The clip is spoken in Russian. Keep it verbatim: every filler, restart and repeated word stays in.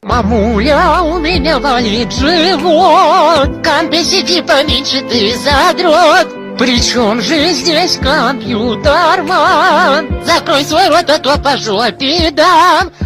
Мамуля, у меня болит живот, в компе сиди поменьше, ты задрот. Причем же здесь компьютерман? Закрой свой рот, а то по жопе дам.